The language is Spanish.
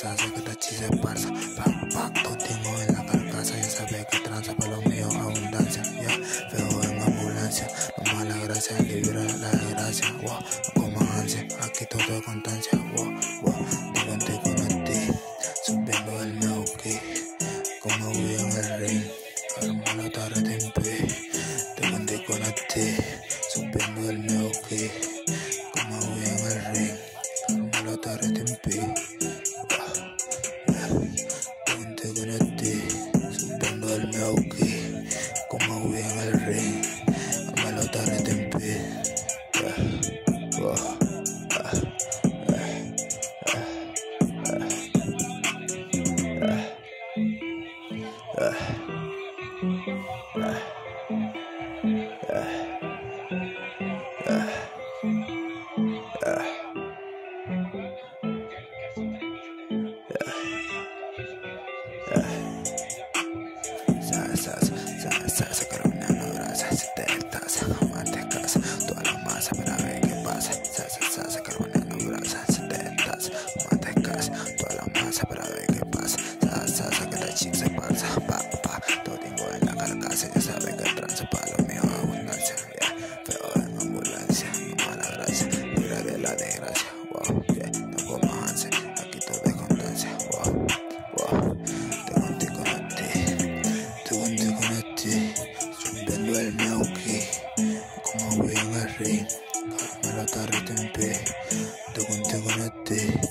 hace que esta chis se esparza. Pacto tengo en la carcasa, ya sabes que tranza para lo mío abundancia. Ya, feo en ambulancia, no mala gracia, libra la desgracia. Wow, no comas ansia, aquí todo es constancia. Wow, te conecté, subiendo el Neuqui, como voy en el ring, armo la tarde tempe. Te conecté, subiendo el Neuqui, como voy en el ring, armo la tarde tempe. Te conecté, subiendo el Neuqui, como voy en el ring, armo la tarde tempe. Sacaron una brasa, se te taza, amante casa, toda la masa para ver qué pasa. Sacaron una brasa, se te taza, amante casa, toda la masa para ver qué pasa. Que la chica se pasa, todo tengo en la carcasa, ya sabes que tranza para lo mío abundancia. Pero en ambulancia, no mala gracia, libre de la desgracia. Wow, no comas ansia, aquí todo es constancia. Wow, te conecté, subiendo el Neuqui, como voy en el ring, arma la tarde tempe. Te conecté.